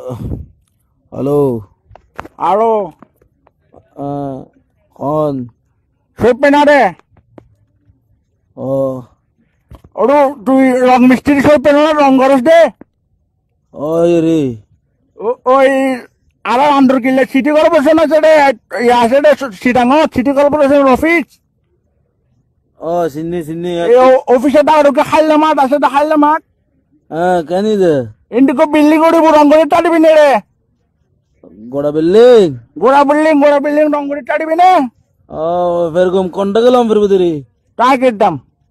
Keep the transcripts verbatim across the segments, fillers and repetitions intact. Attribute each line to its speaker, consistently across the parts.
Speaker 1: hello
Speaker 2: আরো
Speaker 1: কন
Speaker 2: সইপে না রে
Speaker 1: ও
Speaker 2: ওরু তুই রং মিস্ত্রি সইপে না রং করস দে
Speaker 1: ওই রে
Speaker 2: ও- ওই আর আন্ডার কিলে সিটি কর্পোরেশন আছে রে ইয়ে আছে রে সিটাঙ্গ সিটি কর্পোরেশন অফিস
Speaker 1: ও চিনি চিনি
Speaker 2: এই ও- অফিসে দাঁড়োকে খাইলে মাঠ আছে দা খাইলে মাঠ
Speaker 1: হ্যাঁ কেন দে
Speaker 2: ইন্ডিকো বিল্ডিং উড়িব রং করে টাড়িবি নে রে
Speaker 1: গোড়া বিল্ডিং
Speaker 2: গোড়া বিল্ডিং গোড়া বিল্ডিং রং করে টাড়িবি নে
Speaker 1: ও ফেরকম কোনটা গেলাম ফেরবো রে
Speaker 2: তাই কিরদাম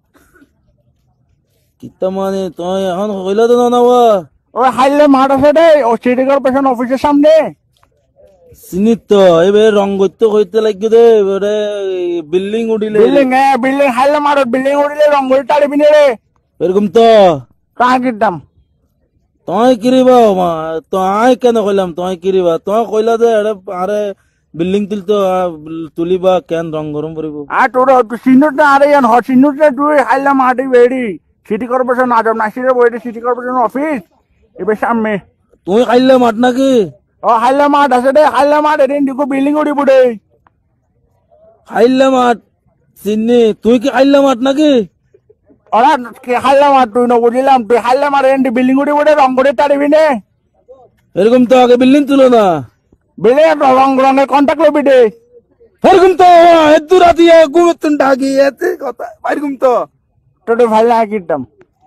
Speaker 1: কিতা মানে তুই এখন হইলা তো না ও
Speaker 2: ওই হাইলে মাঠ আছে রে ও সিটি কর্পোরেশন অফিসের সামনে
Speaker 1: চিনি তো এবার রং করতে হইতে লাগবে দে এবারে বিল্ডিং উঠিলে
Speaker 2: বিল্ডিং হ্যাঁ বিল্ডিং হাইলে মাঠ বিল্ডিং উড়িলে রং করে টাড়িবি নে রে
Speaker 1: এরকম তো
Speaker 2: তাই কিরদাম
Speaker 1: তুই কিরিবা তুই কেন কইলাম তুই কিরিবা তুই কইলা দে আরে বিল্ডিং তুলতো তুলিবা কেন রং গরম পড়িব
Speaker 2: আর তোর সিনুটা আরে ইয়ান হ সিনুটা তুই হাইলে মাঠে বেড়ি সিটি কর্পোরেশন আজম নাসিরের বইটি সিটি কর্পোরেশন অফিস এবার সামনে
Speaker 1: তুই খাইলে মাঠ নাকি
Speaker 2: ও হাইলে মাঠ আছে রে হাইলে মাঠ এদিন দিকো বিল্ডিং উড়িব রে
Speaker 1: খাইলে মাঠ চিনি তুই কি খাইলে মাঠ নাকি
Speaker 2: ওরা কে হাইলে মাঠ তুই না বুঝিলাম তুই হাইলে মাঠ এদিন বিল্ডিং উড়িব রে রং করে টাড়িবি নে
Speaker 1: এরকম তো আগে বিল্ডিং তুলো না
Speaker 2: বিল্ডিং রং রঙের কন্ট্যাক্ট লবি রে
Speaker 1: এরকম তো এত রাতি ঘুমতুন ডাকি এতে কথা এরকম তো
Speaker 2: তোর ভাই কিতাম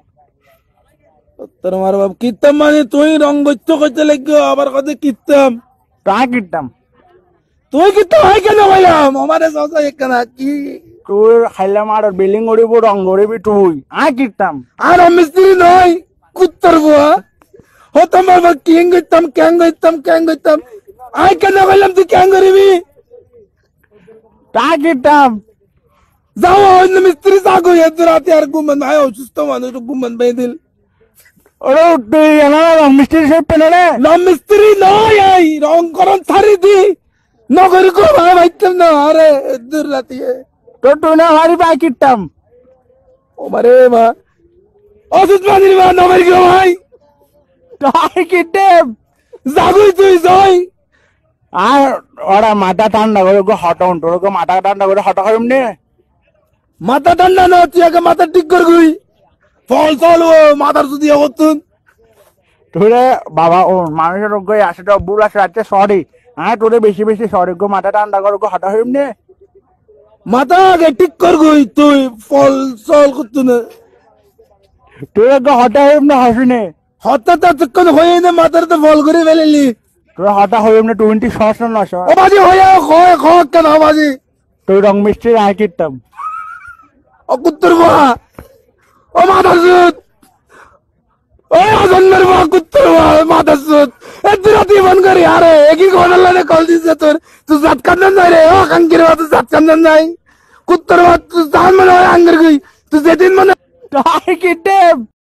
Speaker 1: তোর মার বাপ কিতাম মানে তুই রং করতে করতে লাগবে আবার কথা কিতাম
Speaker 2: তাই কিতাম
Speaker 1: তুই কিতাম হয় কেন কইলাম আমারে সসা একনা কি
Speaker 2: তুই হাইলে মাঠ বিল্ডিং উড়িব রং উড়িবি তুই আয় কিতাম
Speaker 1: আর মিস্ত্রি নয় কুত্তর বুয়া হতো মার কিং গইতাম ক্যাং গইতাম ক্যাং গইতাম আই কেন কইলাম তুই ক্যাং করিবি
Speaker 2: তাই কিতাম
Speaker 1: যাও অন্য মিস্ত্রি যাগো এত রাতে আর ঘুমান আয় অসুস্থ মানুষ ঘুমান বেদিল
Speaker 2: ওরে তুই এনা রং মিস্ত্রি সব পেলে রে
Speaker 1: না মিস্ত্রি নয় আই রং করন ছাড়ি দি নগরি কো ভাই ভাইতাম না আরে দূর রাতে
Speaker 2: তোর তুই না হারি পাই কিতাম
Speaker 1: ও মারে মা অসুস্থ মানুষ মা নগরি কো ভাই
Speaker 2: তাই কিতাম
Speaker 1: যাগই তুই যাই
Speaker 2: আর ওরা মাথা ঠান্ডা করে গো হটাউন তোর গো মাথা ঠান্ডা করে হটা করিম নে
Speaker 1: মাথা ঠান্ডা না তুই আগে মাথা ঠিক কর গুই ফল চল ও মাথার যদি অবতুন
Speaker 2: তোরে বাবা ও মানুষের গো আসে তো বুড় আসে আছে সরি হ্যাঁ তোরে বেশি বেশি সরি গো মাথা ঠান্ডা করে গো হটা করিম নে
Speaker 1: মাথা আগে ঠিক কর গুই তুই ফল চল করতুন
Speaker 2: তোরে গো হটা করিম না হাসিনে
Speaker 1: হঠাৎ তখন হয়ে না মাথার তো ফল করে ফেলেলি
Speaker 2: তোরে হটা করিম না টোয়েন্টি সস না নশ
Speaker 1: ও বাজি হয়ে খয় খয় কেন বাজি
Speaker 2: তুই রং মিস্ত্রি আয় কিতাম
Speaker 1: ও কুত্তর বাবা ও মাথা সুত ও আজন্মের বাবা কুত্তর বাবা মাথা সুত এত রাতে মন করি আরে একই ঘটনা লাগে কল দিছে তোর তুই জাত কান্দন নাই রে ও কাঙ্কির বাবা তুই জাত কান্দন নাই কুত্তর বাবা তুই জান মনে হয় আঙ্গের গই তুই যেদিন মনে
Speaker 2: তাই কিতাম